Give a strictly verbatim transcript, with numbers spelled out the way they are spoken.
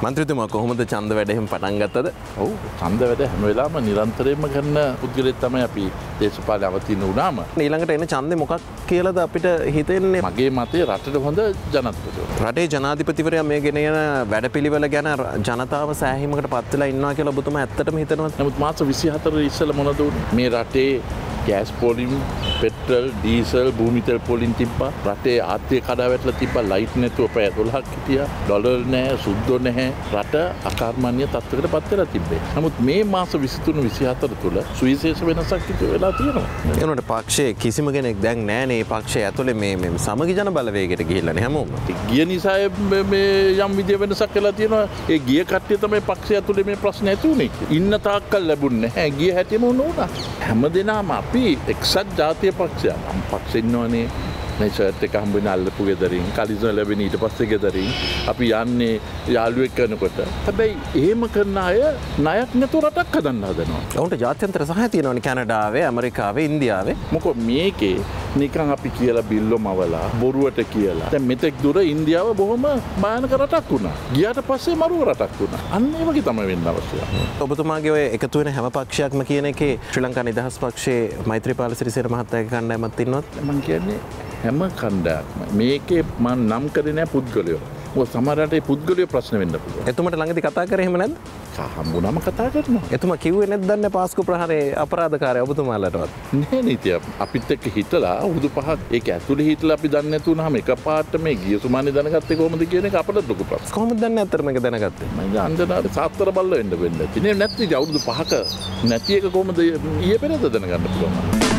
මන්ත්‍රීතුමා කොහොමද ඡන්ද වැඩ එහෙම පටන් ගත්තද? ඔව් ඡන්ද වැඩ හැම වෙලාවෙම නිරන්තරයෙන්ම කරන පුද්ගලෙක් තමයි අපි දේශපාලන අවතීන වුණාම. ඊළඟට එන ඡන්දේ මොකක් කියලාද අපිට හිතෙන්නේ? මගේ මතය රටට හොඳ ජනාධිපතිවරයෙක්. රටේ ජනාධිපතිවරයා මේ ගෙන යන වැඩපිළිවෙල ගැන ජනතාව සෑහීමකට පත් වෙලා ඉන්නවා කියලා ඔබතුමා ඇත්තටම හිතනවද? නමුත් මාස විසිහතර ඉස්සෙල්ලා මොනවද උනේ? මේ රටේ ගෑස් පොලින් පෙට්‍රල් ඩීසල් භූමිතෙල් පොලින් තිබ්බා. රටේ ආර්ථිකය කඩා වැටලා තිබ්බා. ලයිට් නැතුව පැය දොළහක් හිටියා. ඩොලර් නැහැ, සුද්දෝ නැහැ. රට අකර්මණීය තත්ත්වයකට පත් වෙලා තිබ්බේ. නමුත් මේ මාස විසිතුන විසිහතර තුල සුවිශේෂ වෙනසක් ඉතිරි වෙලා තියෙනවා. ඒ උනට පක්ෂයේ කිසිම කෙනෙක් දැන් නැහැ මේ පක්ෂය ඇතුලේ මේ මේ සමගි ජන බලවේගයට ගිහිල්ලානේ හැමෝම. ගිය නිසා මේ යම් විදිය වෙනසක් වෙලා තියෙනවා. ඒ ගිය කට්ටිය තමයි පක්ෂය ඇතුලේ මේ ප්‍රශ්න ඇති උනේ. ඉන්න තාක්කල් ලැබුණේ නැහැ. ගිය හැටිම වුණා. හැමදෙනාම අපි එක්සත් ජාතිය පක්ෂය නම් පක්ෂ ඉන්නවනේ. මේ ෂර්ට් එක හම්බෙන අල්ලපු ගෙදරින් කලිසම ලැබෙන ඊට පස්සේ ගෙදරින් අපි යන්නේ යාළුවෙක් කරනකොට. හැබැයි එහෙම කරන අය ණයක් නැතුව රටක් හදන්න හදනවා. ඔවුන්ට ජාත්‍යන්තර සහාය තියෙනවනේ කැනඩාවේ, ඇමරිකාවේ, ඉන්දියාවේ. මොකද මේකේ නිකන් අපි කියලා බිල්ලොමවලා බොරුවට කියලා. දැන් මෙතෙක් දුර ඉන්දියාව බොහොම භයානක රටක් වුණා. ගියාට පස්සේ මරුව රටක් වුණා. අන්න ඒ වගේ තමයි වෙන්න අවශ්‍ය. ඔබතුමාගේ ඔය එකතු වෙන හැම පක්ෂයක්ම කියන එකේ ශ්‍රී ලංකා නිදහස් පක්ෂයේ මෛත්‍රීපාල සිරිසේන මහත්තයාගේ කණ්ඩායමක් ඉන්නවත් මම කියන්නේ හැම කණ්ඩායමක්ම මේකේ මම නම් කරේ නෑ පුද්ගලයෝ. මොකද සමහර රටේ පුද්ගලයෝ ප්‍රශ්න වෙන්න පුළුවන්. එතුමට ළඟදී කතා කරේ එහෙම නැද්ද? හම්බුනම කතා කරනවා. එතුමා කිව්වේ නැද්ද දන්නේ පාස්කු ප්‍රහාරයේ අපරාධකාරය ඔබතුමාලටවත්? නෑ නීතිය. අපිත් එක්ක හිටලා උදු පහක් ඒක ඇතුලේ හිටලා අපි දන්නේ නැතුනහම එකපාරට මේ ගිය සුමානේ දැනගත්තේ කොහොමද කියන එක අපිට ලොකු ප්‍රශ්නයක්. කොහොමද දන්නේ අතර මේක දැනගත්තේ? මම අන්දනාට සාත්‍තර බල්ල වෙන්න වෙන්න. ඉතින් නැත්නම් අවුරුදු පහක නැති එක කොහොමද ඊයේ පෙරේද දැනගන්න පුළුවන්?